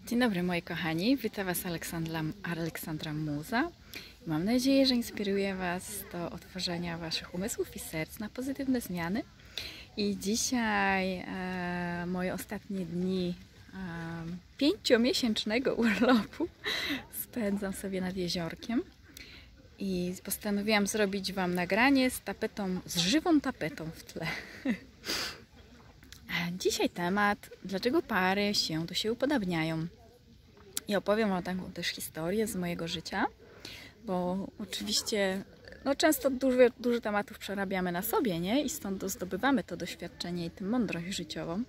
Dzień dobry moi kochani, witam Was Aleksandra Muza. Mam nadzieję, że inspiruję Was do otworzenia Waszych umysłów i serc na pozytywne zmiany. I dzisiaj moje ostatnie dni 5-miesięcznego urlopu spędzam sobie nad jeziorkiem. I postanowiłam zrobić Wam nagranie z tapetą, z żywą tapetą w tle. Dzisiaj temat, dlaczego pary się do siebie upodabniają. I opowiem Wam taką też historię z mojego życia, bo oczywiście często dużo tematów przerabiamy na sobie, nie? I stąd zdobywamy to doświadczenie i tę mądrość życiową.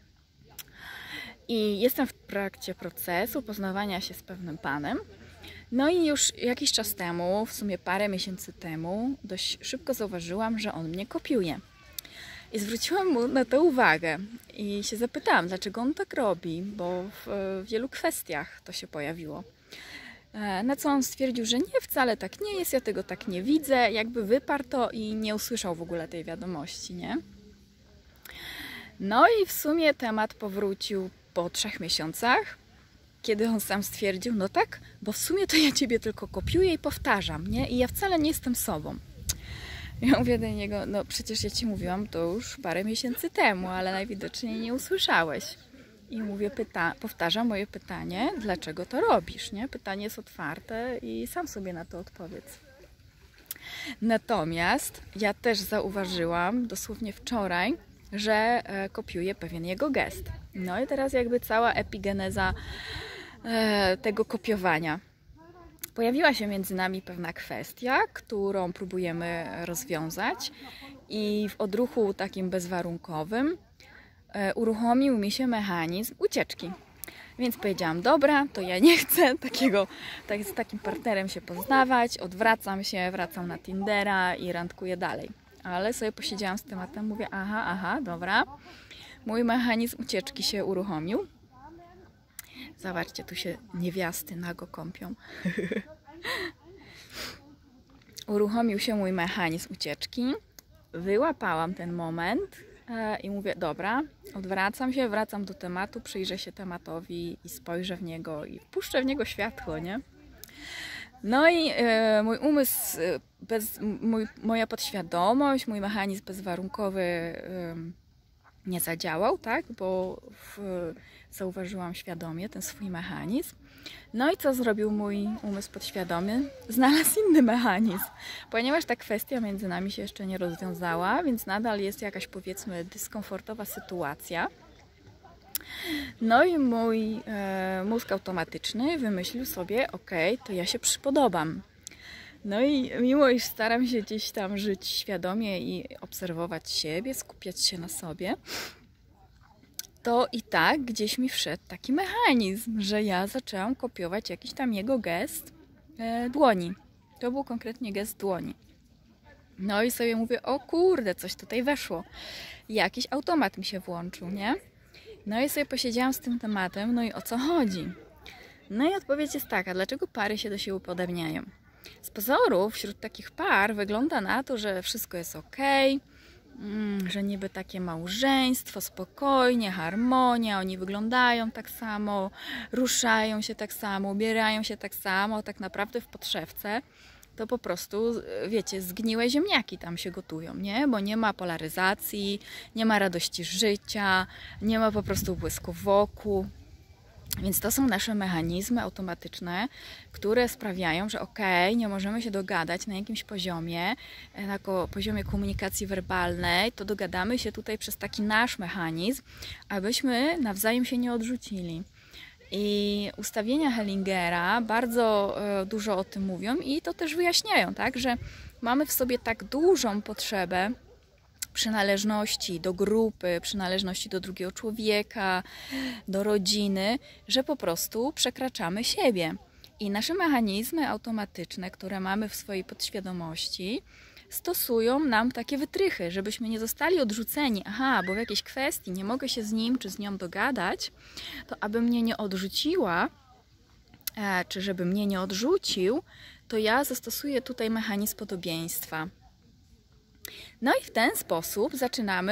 I jestem w trakcie procesu poznawania się z pewnym panem. No i już jakiś czas temu, w sumie parę miesięcy temu, dość szybko zauważyłam, że on mnie kopiuje. I zwróciłam mu na to uwagę i się zapytałam, dlaczego on tak robi, bo w wielu kwestiach to się pojawiło. Na co on stwierdził, że nie, wcale tak nie jest, ja tego tak nie widzę, jakby wyparł to i nie usłyszał w ogóle tej wiadomości, nie? No i w sumie temat powrócił po 3 miesiącach, kiedy on sam stwierdził, no tak, bo w sumie to ja Ciebie tylko kopiuję i powtarzam, nie? I ja wcale nie jestem sobą. Ja mówię do niego, no przecież ja Ci mówiłam to już parę miesięcy temu, ale najwidoczniej nie usłyszałeś. I mówię, powtarzam moje pytanie, dlaczego to robisz, nie? Pytanie jest otwarte i sam sobie na to odpowiedz. Natomiast ja też zauważyłam dosłownie wczoraj, że kopiuję pewien jego gest. No i teraz jakby cała epigeneza tego kopiowania. Pojawiła się między nami pewna kwestia, którą próbujemy rozwiązać i w odruchu takim bezwarunkowym uruchomił mi się mechanizm ucieczki. Więc powiedziałam, dobra, to ja nie chcę z takim partnerem się poznawać, odwracam się, wracam na Tindera i randkuję dalej. Ale sobie posiedziałam z tematem, mówię, aha, dobra, mój mechanizm ucieczki się uruchomił. Zobaczcie, tu się niewiasty nago kąpią. Uruchomił się mój mechanizm ucieczki. Wyłapałam ten moment i mówię, dobra, odwracam się, wracam do tematu, przyjrzę się tematowi i spojrzę w niego i wpuszczę w niego światło, nie? No i mój umysł, moja podświadomość, mój mechanizm bezwarunkowy nie zadziałał, tak? Bo zauważyłam świadomie ten swój mechanizm. No i co zrobił mój umysł podświadomy? Znalazł inny mechanizm. Ponieważ ta kwestia między nami się jeszcze nie rozwiązała, więc nadal jest jakaś, powiedzmy, dyskomfortowa sytuacja. No i mój mózg automatyczny wymyślił sobie, okej, to ja się przypodobam. No i mimo iż staram się gdzieś tam żyć świadomie i obserwować siebie, skupiać się na sobie, to i tak gdzieś mi wszedł taki mechanizm, że ja zaczęłam kopiować jakiś tam jego gest dłoni. To był konkretnie gest dłoni. No i sobie mówię, o kurde, coś tutaj weszło. Jakiś automat mi się włączył, nie? No i sobie posiedziałam z tym tematem, no i o co chodzi? No i odpowiedź jest taka, dlaczego pary się do siebie upodabniają? Z pozoru wśród takich par wygląda na to, że wszystko jest ok, że niby takie małżeństwo, spokojnie, harmonia, oni wyglądają tak samo, ruszają się tak samo, ubierają się tak samo, tak naprawdę w podszewce to po prostu, wiecie, zgniłe ziemniaki tam się gotują, nie? Bo nie ma polaryzacji, nie ma radości życia, nie ma po prostu błysku wokół. Więc to są nasze mechanizmy automatyczne, które sprawiają, że nie możemy się dogadać na jakimś poziomie, na poziomie komunikacji werbalnej, to dogadamy się tutaj przez taki nasz mechanizm, abyśmy nawzajem się nie odrzucili. I ustawienia Hellingera bardzo dużo o tym mówią i to też wyjaśniają, tak, że mamy w sobie tak dużą potrzebę przynależności do grupy, przynależności do drugiego człowieka, do rodziny, że po prostu przekraczamy siebie. I nasze mechanizmy automatyczne, które mamy w swojej podświadomości, stosują nam takie wytrychy, żebyśmy nie zostali odrzuceni. Bo w jakiejś kwestii nie mogę się z nim czy z nią dogadać, to aby mnie nie odrzuciła, czy żeby mnie nie odrzucił, to ja zastosuję tutaj mechanizm podobieństwa. No i w ten sposób zaczynamy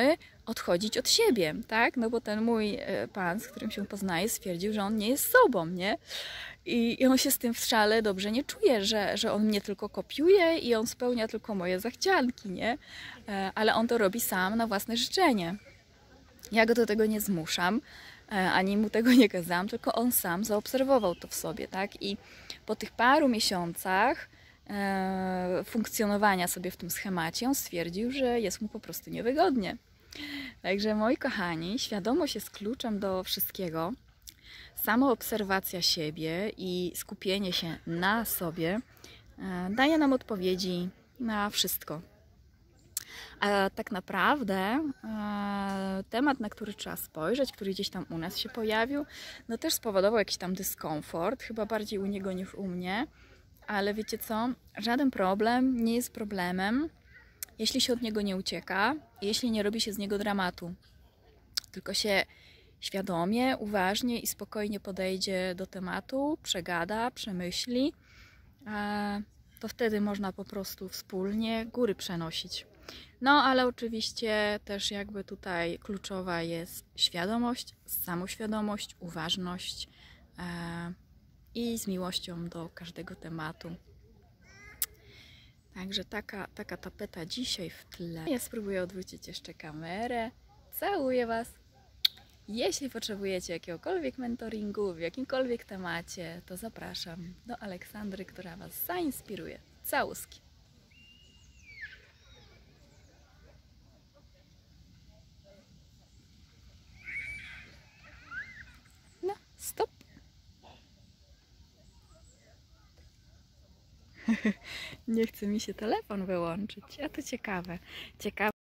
odchodzić od siebie, tak? No bo ten mój pan, z którym się poznaję, stwierdził, że on nie jest sobą, nie? I on się z tym wcale dobrze nie czuje, że on mnie tylko kopiuje i on spełnia tylko moje zachcianki, nie? Ale on to robi sam na własne życzenie. Ja go do tego nie zmuszam, ani mu tego nie kazałam, tylko on sam zaobserwował to w sobie, tak? I po tych paru miesiącach funkcjonowania sobie w tym schemacie, on stwierdził, że jest mu po prostu niewygodnie. Także moi kochani, świadomość jest kluczem do wszystkiego. Samoobserwacja siebie i skupienie się na sobie daje nam odpowiedzi na wszystko. A tak naprawdę temat, na który trzeba spojrzeć, który gdzieś tam u nas się pojawił, no też spowodował jakiś tam dyskomfort, chyba bardziej u niego niż u mnie. Ale wiecie co? Żaden problem nie jest problemem, jeśli się od niego nie ucieka, jeśli nie robi się z niego dramatu. Tylko się świadomie, uważnie i spokojnie podejdzie do tematu, przegada, przemyśli, to wtedy można po prostu wspólnie góry przenosić. No, ale oczywiście też jakby tutaj kluczowa jest świadomość, samoświadomość, uważność i z miłością do każdego tematu. Także taka tapeta dzisiaj w tle. Ja spróbuję odwrócić jeszcze kamerę. Całuję Was. Jeśli potrzebujecie jakiegokolwiek mentoringu w jakimkolwiek temacie, to zapraszam do Aleksandry, która Was zainspiruje. Całuski. No, stop. Nie chce mi się telefon wyłączyć, a to ciekawe.